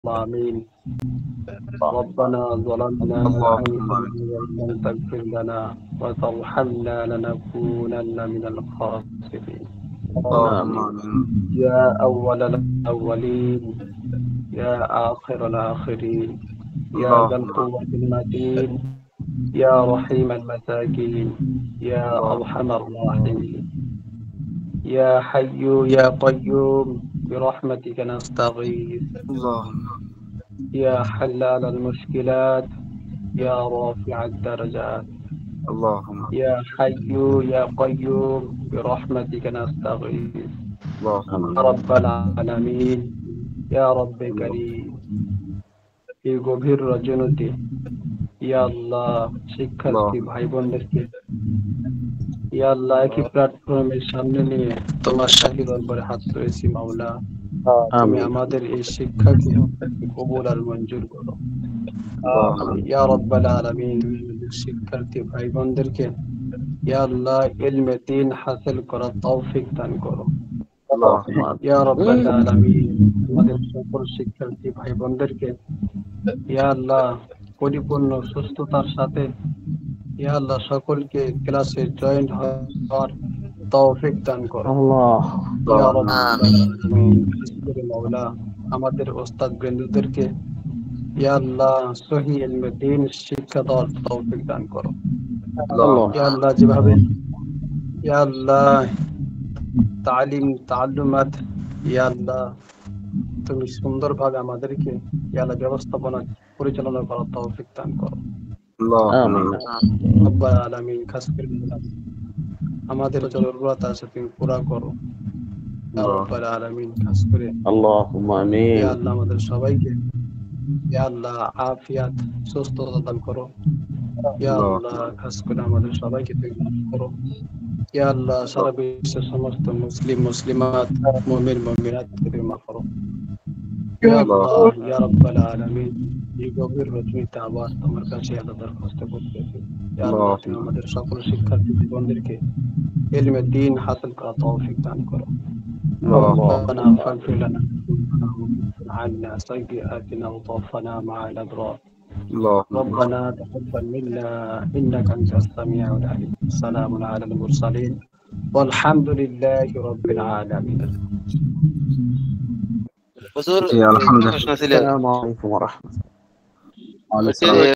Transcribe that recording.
آمين. ربنا ظلمنا اللهم أنفسنا آمين. وإن لم تغفر لنا وترحمنا لنكونن من الخاسرين. اللهم آمين. آمين. يا أول الأولين يا آخر الآخرين يا ذا اللهم آمين. القوة المتين يا رحيم المساكين يا اللهم أرحم الراحمين يا حي يا قيوم برحمتك نستغيث اللهم يا حلال المشكلات يا رافع الدرجات اللهم يا حي يا قيوم برحمتك نستغيث اللهم يا رب العالمين يا رب كريم এই গভীর রজনীতে ইয়া আল্লাহ শিক্ষার্থী اللهم ভাই বোনদেরকে ইয়া আল্লাহ একই প্ল্যাটফর্মের সামনে নিয়ে তোমার শাহী দরবারে হাত রয়েছি মাওলা, তুমি আমাদের এই শিক্ষাকে কবুল আর মঞ্জুর করো। اللهم ইয়া রাব্বাল আলামিন, তুমি আমাদের শিক্ষার্থী ভাই বোনদেরকে ইয়া আল্লাহ ইলমে দ্বীন হাসিল করার তৌফিক দান করো। اللهم ইয়া রাব্বাল আলামিন, আমাদের সকল শিক্ষার্থী ভাই বোনদেরকে ইয়া আল্লাহ পরিপূর্ণ সুস্থতার সাথে ইয়া আল্লাহ সকলকে ক্লাসে জয়েন হওয়ার তৌফিক দান করো। ইয়া اللهم রাব্বাল আলামিন, বিশেষ করে মাওলা আমাদের ওস্তাদ বৃন্দদেরকে ইয়া আল্লাহ সহি ইলমে দ্বীন শিক্ষা দেওয়ার তৌফিক দান করো। ইয়া আল্লাহ যেভাবে ইয়া আল্লাহ তালিম তাআল্লুমাত ইয়া আল্লাহ তুমি সুন্দরভাবে আমাদেরকে ইয়া আল্লাহ ব্যবস্থাপনা পরিচালনা করার তৌফিক দান করো। اللهم রব্বাল আলামিন, খাস করে আমাদের জরুরত আছে তুমি পুরা করো। ইয়া রব্বাল আলামিন, খাস করে ইয়া আল্লাহ আমাদের সবাইকে ইয়া আল্লাহ আফিয়াত সুস্থতা দান করো। ইয়া আল্লাহ খাস করে আমাদের সবাইকে তুমি মাফ করো। ইয়া আল্লাহ সারা বিশ্বের সমস্ত মুসলিম মুসলিমাত মুমিন মুমিনাতকে তুমি মাফ করো। ইয়া আল্লাহ ইয়া রব্বাল আলামিন, এই গভীর রজনীতে আবার তোমার কাছে আল্লাহ দরখাস্ত করতেছি। ইয়া আল্লাহ তুমি আমাদের সকল শিক্ষার্থী জীবনদেরকে ইলমে দ্বীন হাসিল করার তৌফিক দান করো। ربنا فاغفر لنا ذنوبنا وكفر عنا سيئاتنا وتوفنا مع الأبرار. ربنا تقبل منا إنك أنت السميع العليم. سلام على المرسلين والحمد لله رب العالمين. الحمد لله. السلام عليكم ورحمة الله. وعليكم السلام.